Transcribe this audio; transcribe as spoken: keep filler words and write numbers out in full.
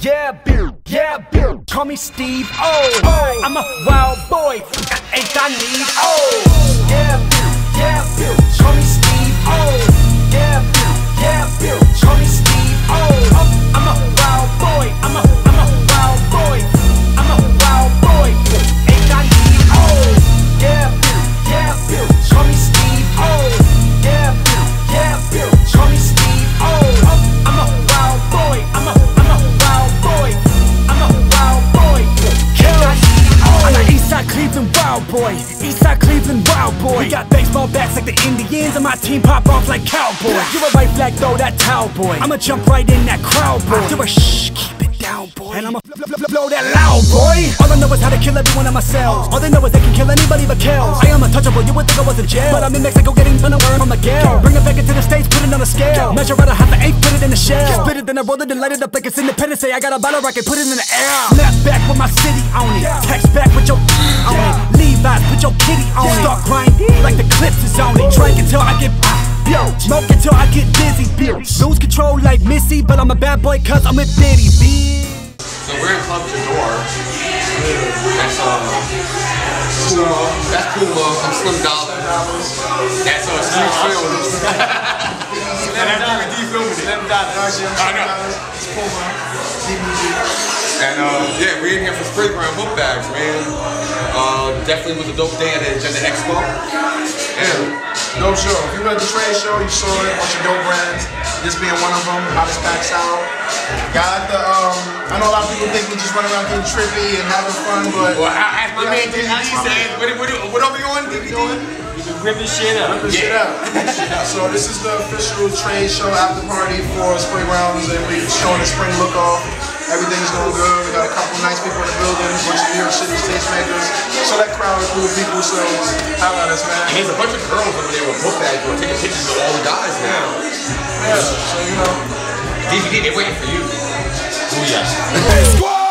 Yeah, beer, yeah, beer. Call me Steve. Oh, oh. I'm a wild boy. I ain't I need. Oh, yeah, beer, yeah, beer. Call me Steve. Oh, yeah, beer, yeah, beer. Call me Steve. Oh, oh. I'm a wild boy. I'm a, I'm a wild boy. I'm a wild boy. Ain't I need. Oh, yeah, beer, yeah, beer. Call me Steve. Oh, yeah, beer, yeah, beer. Call me Steve. Oh, oh. I'm a wild boy. I'm a, I'm a wild boy. I'm a wild boy. I'm an Eastside Cleveland wild boy. Eastside Cleveland wild boy. We got baseball bats like the Indians, and my team pop off like cowboys. You're a right flag, throw that towel boy. I'ma jump right in that crowd boy. Do a shh, keep it down boy. And I'ma blow that loud boy. All I know is how to kill every one of my cells. All they know is they can kill anybody but kills. I am untouchable, you would think I was in jail, but I'm in Mexico getting done a worm on the Miguel. Bring it back into the States, put it on a scale. Measure out a half an eight, put it in a shell. Split it, then I roll it and light it up like it's Independence Day. I got a bottle rocket, put it in the air. Snap back with my city on it. Text back with your on it. Levi's, put your kitty on it. Start grinding like the clips is on it. Drink until I get yo, smoke until I get dizzy. Lose control like Missy, but I'm a bad boy cause I'm with Biddy. So we're in Club Jador. That's um Puma. That's Puma. I'm Slim Dollar. That's uh Street Films. Slim Dollar. Slim Dollar. I know. It's Puma. And uh, yeah, we're in here for Sprayground book bags, man. Uh, definitely was a dope day at the Agenda Expo. Yeah, dope show. If you went to the trade show, you saw it, a bunch of dope brands. This being one of them, hottest packs out. Got the, um, I know a lot of people think we just run around getting trippy and having fun, but... Well, as my man D V D said, what, what, what are we on, D V D? We can rip this shit up. Rip this yeah. shit up. So this is the official trade show after party for Spraygrounds, and we're showing the spring look off. Everything's going good. We got a couple nice people in the building, a bunch of New York City tastemakers. So that crowd is cool people, so how about us, man? And there's a bunch of girls over there with book bags who are taking pictures of all the guys now. Yeah, so you know. D V D, they're waiting for you. Oh yeah.